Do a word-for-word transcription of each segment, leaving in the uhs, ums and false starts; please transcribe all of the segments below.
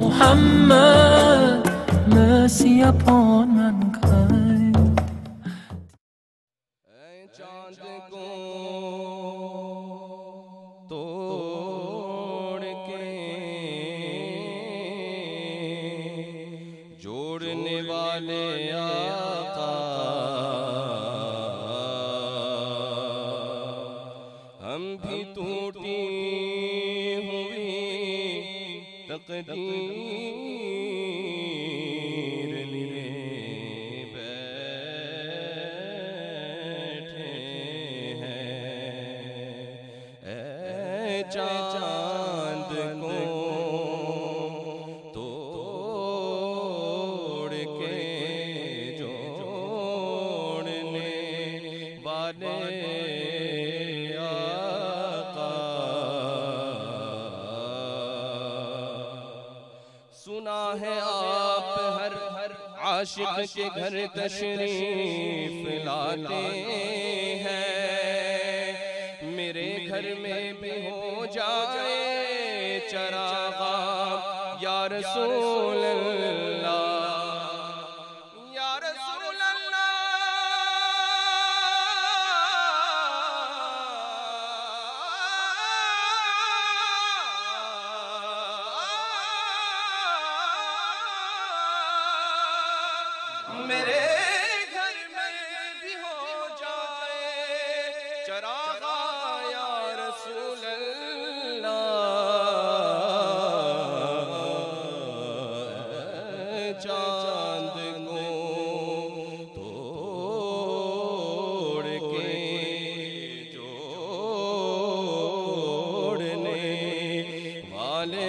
Muhammad, mercy upon mankind. चांद को तोड़ के जोड़ने वाले आका, हम भी टूटी हुई तकदीर लिए बैठे हैं। ऐ चांद को तोड़ के जोड़ने वाले सुना है आप हर हर आशिक के घर तशरीफ लाते हैं। मेरे घर में भी हो जाए चरागा या रसूल अल्लाह, या रसूल मेरे घर में भी हो जाए चरागा या रसूल अल्लाह। चांद को तोड़ के जोड़ने वाले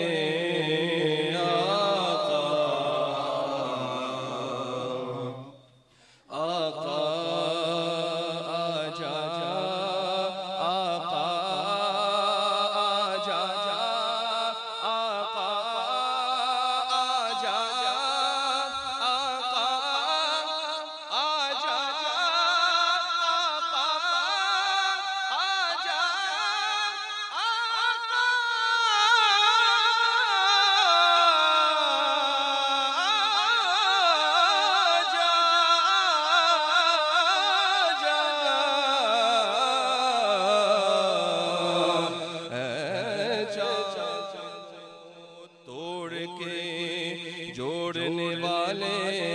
जोड़ने वाले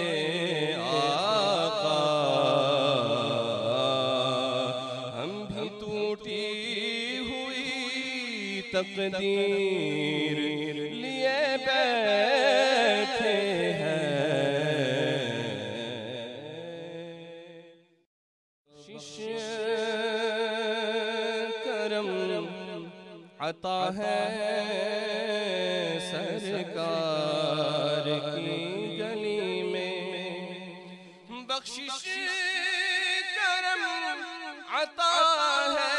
आका, हम भी टूटी हुई तकदीर लिए बैठे हैं। शिष्य करम अता है सरकार की गली में, बख्शिश करम अता है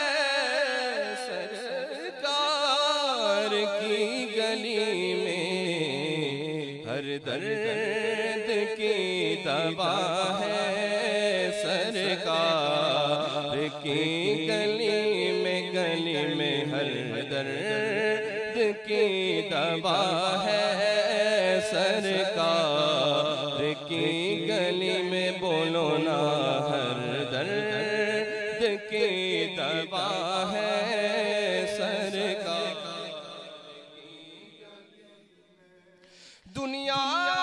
सरकार की गली में। हर दर्द की दवा है सरकार की गली में, गली में हर दर्द की दवा है सरकार की गली में। बोलो ना हर दर्द की दवा है सरकार। दुनिया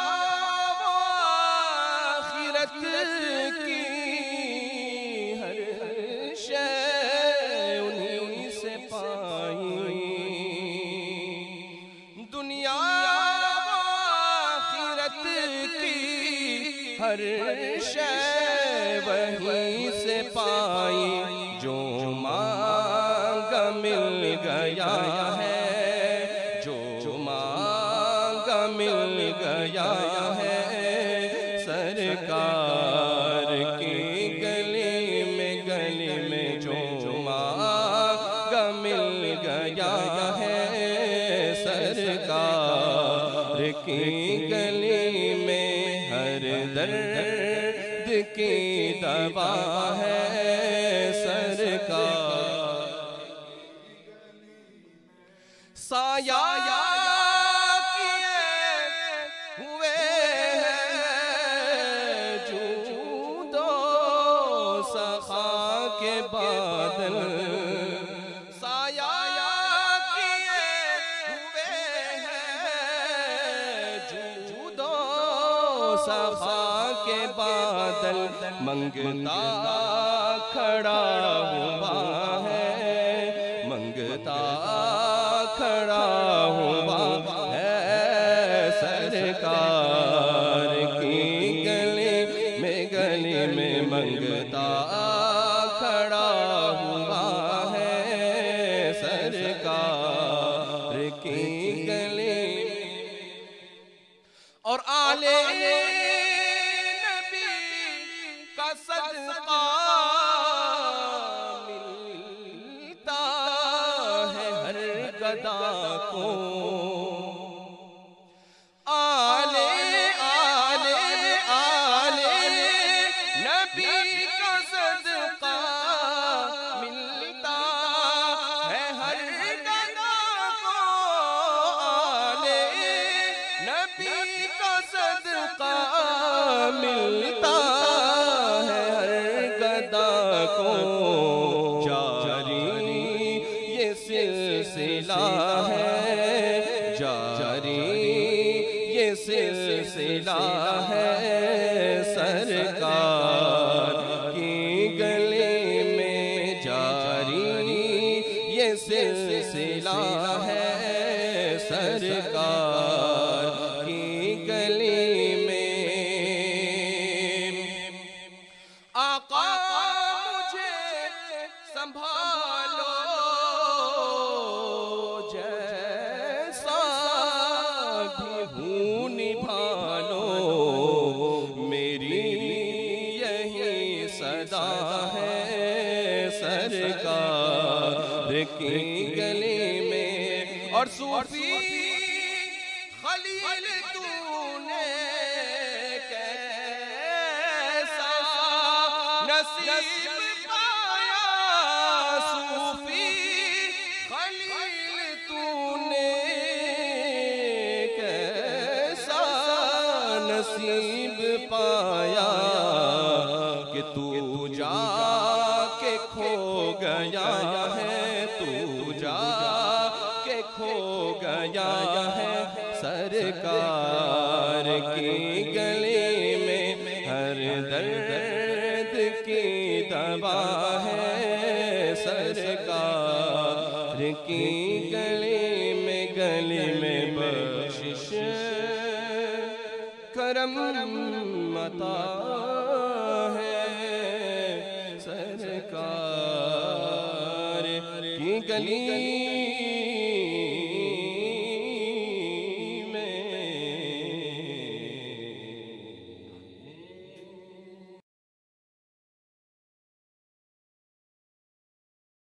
आखिरत की हर शय उन्हीं से पाई। दुनिया आखिरत की हर शय वहीं से पाई। जो मांगा मिल गया है, जो मांगा मिल गया है सरकार की गली में, गली में जो मांगा मिल गया है सरकार की गली में। हर दर्द की दवा है सरकार। साया की सखा के बादल मंगता खड़ा हुआ है, मंगता खड़ा हुआ है। सरकार की गली में गली में मंगता खड़ा हुआ है, सरकार की गली। और आले नबी का सदका मिलता है हर गदा को। आले आले आले नबी का सदका मिलता है हर गदा को। आले नबी का सदका मिलता है हर गदा को। जारी ये सिलसिला है, जारी ये सिलसिला है, सरकार की गली में जारी ये सिलसिला है, सरकार की गली में। आका मुझे संभालो जैसा भी हूँ निभालो, मेरी यही सदा है, सरकार की गली में। और सूफी खलील तूने कैसा नसीब पाया, सूफी खलील तूने कैसा नसीब पाया कि तू जाके खो गया है, तू जाके खो गया है, सरकार की गली में हर दर्द की दवा है, सरकार की गली में गली में बख्शिश करम अता है, सरकार की गली